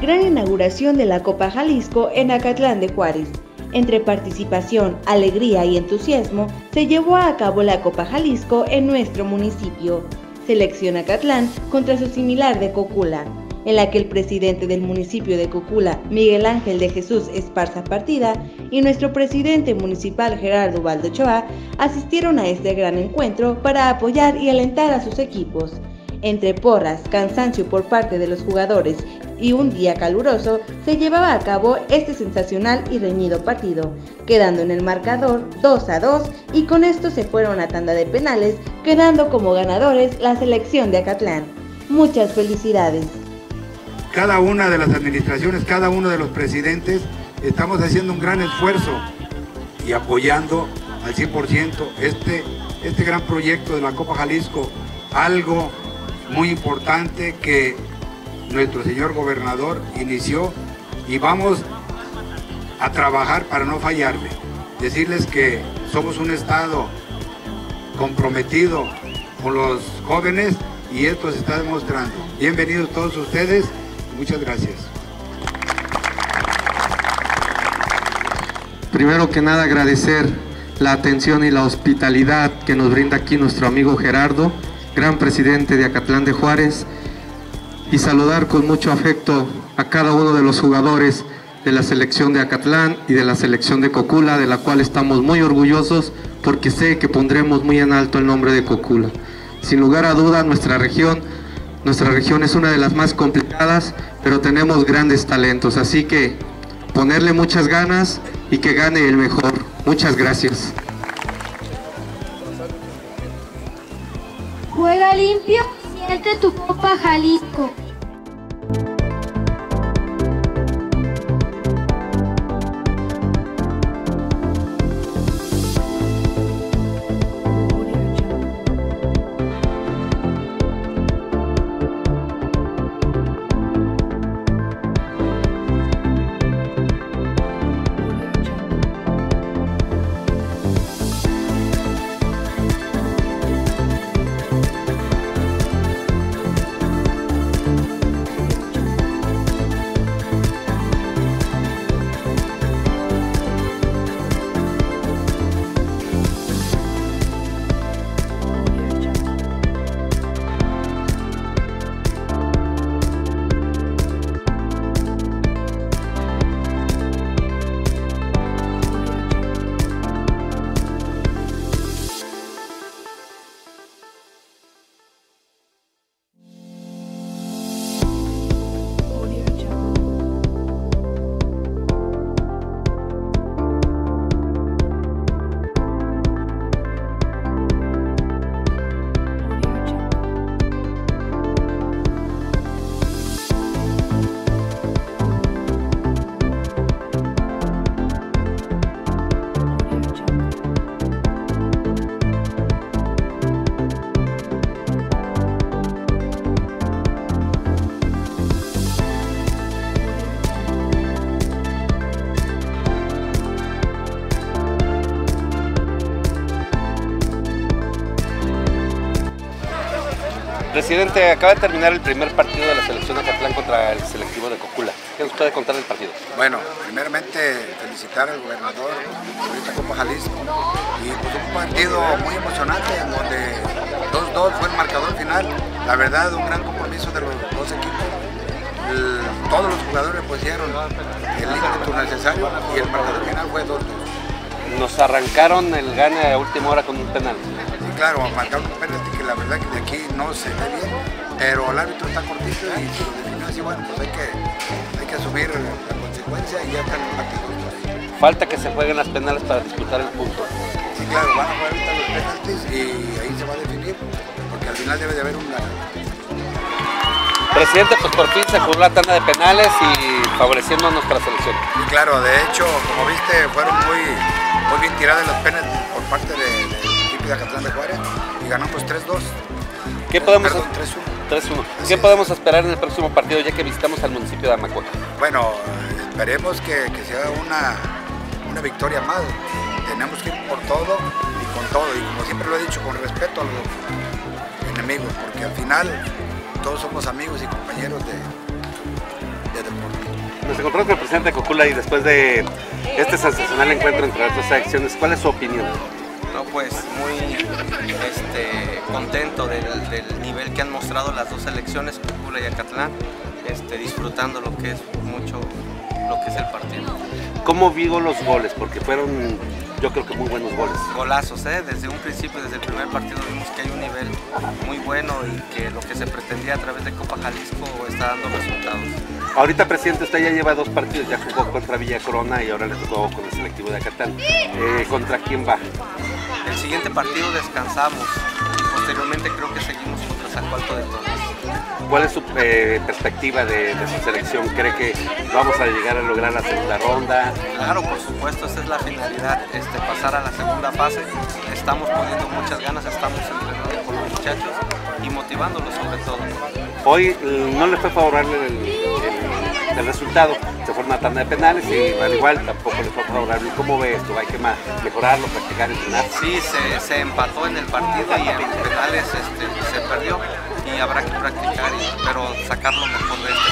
gran inauguración de la Copa Jalisco en Acatlán de Juárez. Entre participación, alegría y entusiasmo, se llevó a cabo la Copa Jalisco en nuestro municipio. Selección Acatlán contra su similar de Cocula, en la que el presidente del municipio de Cocula, Miguel Ángel de Jesús Esparza Partida, y nuestro presidente municipal Gerardo Ubaldo Ochoa asistieron a este gran encuentro para apoyar y alentar a sus equipos. Entre porras, cansancio por parte de los jugadores y un día caluroso, se llevaba a cabo este sensacional y reñido partido, quedando en el marcador 2-2, y con esto se fueron a tanda de penales, quedando como ganadores la selección de Acatlán. Muchas felicidades. Cada una de las administraciones, cada uno de los presidentes, estamos haciendo un gran esfuerzo y apoyando al 100% este gran proyecto de la Copa Jalisco, algo muy importante que nuestro señor gobernador inició, y vamos a trabajar para no fallarle. Decirles que somos un estado comprometido con los jóvenes y esto se está demostrando. Bienvenidos todos ustedes y muchas gracias. Primero que nada, agradecer la atención y la hospitalidad que nos brinda aquí nuestro amigo Gerardo, gran presidente de Acatlán de Juárez, y saludar con mucho afecto a cada uno de los jugadores de la selección de Acatlán y de la selección de Cocula, de la cual estamos muy orgullosos porque sé que pondremos muy en alto el nombre de Cocula. Sin lugar a duda, nuestra región es una de las más complicadas, pero tenemos grandes talentos, así que ponerle muchas ganas y que gane el mejor. Muchas gracias. Juega limpio, siente tu Copa Jalisco. Presidente, acaba de terminar el primer partido de la selección de Acatlán contra el selectivo de Cocula. ¿Qué nos puede contar del partido? Bueno, primeramente felicitar al gobernador por esta Copa Jalisco, y pues un partido muy emocionante en donde 2-2 fue el marcador final. La verdad, un gran compromiso de los dos equipos. Todos los jugadores pues dieron el ímpetu necesario y el marcador final fue 2-2. Nos arrancaron el gane a última hora con un penal. Sí, claro, marcaron un penalti que la verdad que de aquí no se ve bien, pero el árbitro está cortito y si lo definió así, bueno, pues hay que asumir la consecuencia y ya está el partido. Falta que se jueguen las penales para disputar el punto. Sí, claro, van a jugar ahorita los penaltis y ahí se va a definir, porque al final debe de haber un ganador. Presidente, pues por fin se jugó la tanda de penales y favoreciendo a nuestra selección. Y claro, de hecho, como viste, fueron muy bien tiradas las penales por parte del equipo de Acatlán de Juárez y ganamos 3-2. ¿Qué podemos 3-1. ¿Qué podemos esperar en el próximo partido ya que visitamos al municipio de Amacuac? Bueno, esperemos que sea una victoria más. Tenemos que ir por todo y con todo, y como siempre lo he dicho, con respeto a los enemigos, porque al final todos somos amigos y compañeros de deporte. Nos encontramos con el presidente de Cocula y después de este sensacional encuentro entre las dos selecciones, ¿cuál es su opinión? No, pues muy contento del nivel que han mostrado las dos selecciones, Cocula y Acatlán, disfrutando lo que es mucho lo que es el partido. ¿Cómo vio los goles? Porque fueron, yo creo que muy buenos goles. Golazos, desde un principio, desde el primer partido vimos que hay un nivel muy bueno y que lo que se pretendía a través de Copa Jalisco está dando resultados. Ahorita, presidente, usted ya lleva 2 partidos, ya jugó contra Villa Corona y ahora le tocó con el selectivo de Acatlán. ¿Contra quién va? El siguiente partido descansamos y posteriormente creo que seguimos contra Zacualco de Torres. ¿Cuál es su perspectiva de su selección? ¿Cree que vamos a llegar a lograr la segunda ronda? Claro, por supuesto, esa es la finalidad, pasar a la segunda fase. Estamos poniendo muchas ganas, estamos entrenando con los muchachos y motivándolos sobre todo. Hoy no le fue favorable el resultado, se fue una tanda de penales y al igual tampoco le fue favorable. ¿Cómo ve esto? ¿Hay que mejorarlo, practicar, entrenar? Sí, se empató en el partido y en penales se perdió y habrá que practicar, pero sacar lo mejor de esto.